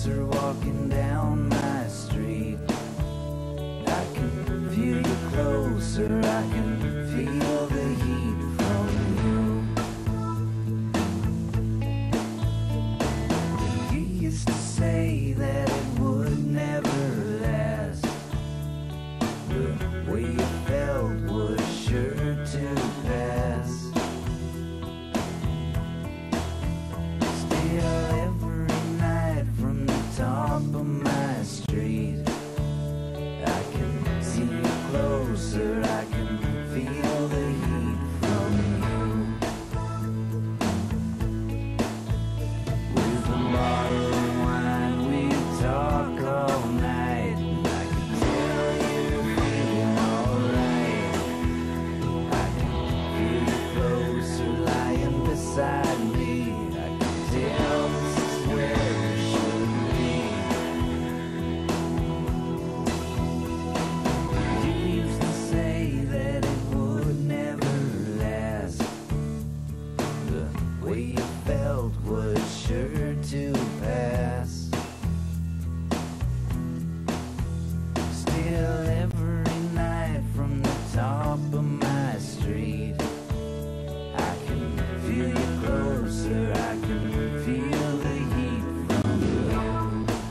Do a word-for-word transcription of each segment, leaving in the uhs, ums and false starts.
closer walking down my street. I can feel you closer, I can feel the heat from you. You used to say that it would never last. The way you felt was sure to pass. Still every night from the top of my street, I can see you closer, I can feel the heat from you. With a bottle of wine we talk all night, and I can tell you're feeling alright. I can feel you closer lying beside me. I can tell this is where we should be. You used to say that it would never last. The way you felt was sure to pass. Still every night from the top of my street, I can feel you closer, I can feel the heat from you.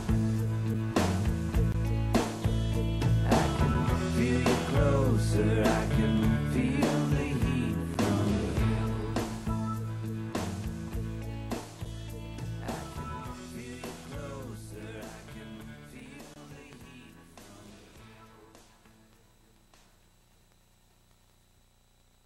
I can feel you closer, I